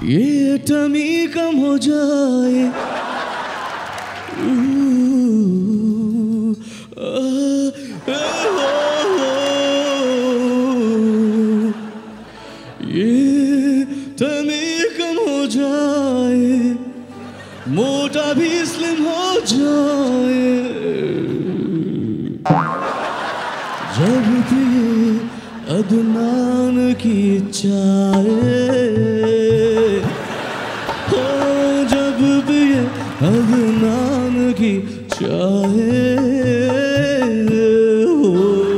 ये टमी कम हो जाए, ये टमी कम हो जाए, मोटा भी स्लिम हो जाए, जब भी अदनान की चाय, हो जब भी अदनान की चाय हो।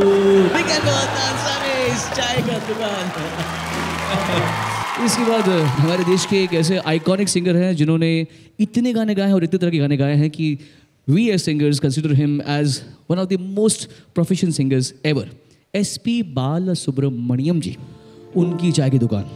चाय का दुकान। इसके बाद हमारे देश के एक ऐसे आइकॉनिक सिंगर हैं जिन्होंने इतने गाने गाए हैं और इतने तरह के गाने गाए हैं कि we as singers consider him as one of the most proficient singers ever. SP Balasubrahmanyam जी, उनकी चाय की दुकान।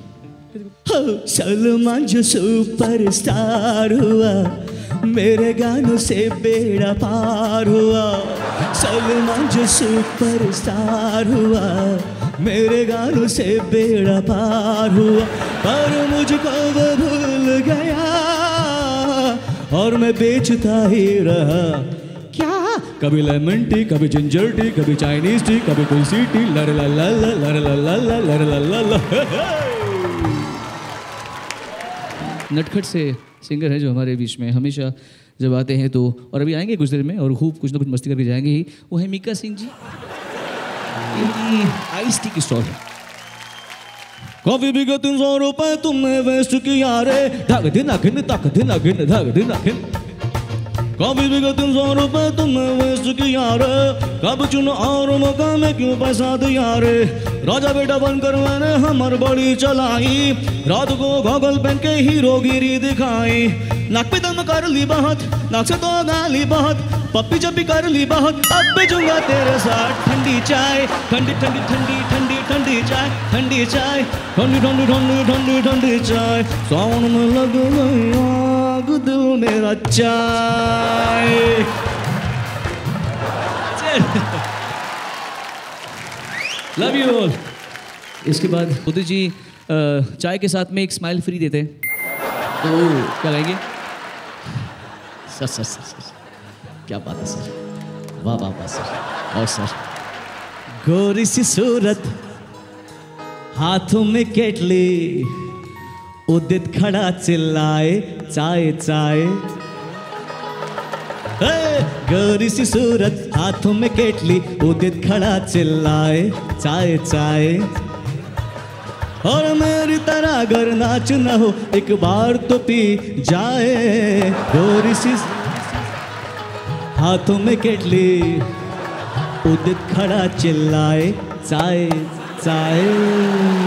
सलमान जो सुपरस्टार हुआ, मेरे गानों से बेड़ा पार हुआ। सलमान जो सुपरस्टार हुआ, मेरे गानों से बेड़ा पार हुआ, पर मुझको वो भूल गया और मैं बेचता ही रहा। क्या? कभी लेमन टी, कभी जिंजर टी, कभी चाइनीज टी, कभी तुलसी टी, लर ला ला ला लर ला ला ला लर ला ला ला। नटखट से सिंगर है जो हमारे बीच में हमेशा जब आते हैं तो, और अभी आएंगे कुछ देर में और खूब कुछ ना कुछ मस्ती करके जाएंगे ही, वो है मीका सिंह जी। इनकी आइस टी की स्टॉल। कॉफी भी का 300 रुपए तुमने वेस्ट किया रे, धक दिन अखिन तक दिन अखिन धक दिन अखिन। कॉफी भी का 300 रुपए तुमने वेस्ट किया रे, कब चुन और मौका में क्यों पैसा दिया रे। राजा बेटा बनकर मैंने हमर बड़ी चलाई, रात को गॉगल पहन के हीरोगिरी दिखाई। नाक पे दम कर ली बहुत, नाक से तो गाली बहुत, पप्पी जप्पी कर ली बहुत, अब बेचूंगा तेरे साथ ठंडी चाय। ठंडी ठंडी ठंडी ठंडी ठंडी चाय, ठंडी चाय, ठंडी ठंडी ठंडी ठंडी ठंडी चाय। सावन में लग गई आग दिल मेरा चाय। Love you all. इसके बाद उदित जी चाय के साथ में एक स्माइल फ्री देते हैं, तो क्या कहेंगे? सर सर सर सर क्या बात है सर, वाह वाह वाह सर। और सर, गोरी सी सूरत, हाथों में केटली, उदित खड़ा चिल्लाए चाय चाय। गोरी सी सूरत, हाथों में केटली, उदित खड़ा चिल्लाए चाय चाय। और मेरी तरह अगर नाच न हो एक बार तो पी जाए। गोरी सी हाथों में केटली, उदित खड़ा चिल्लाए चाय चाय।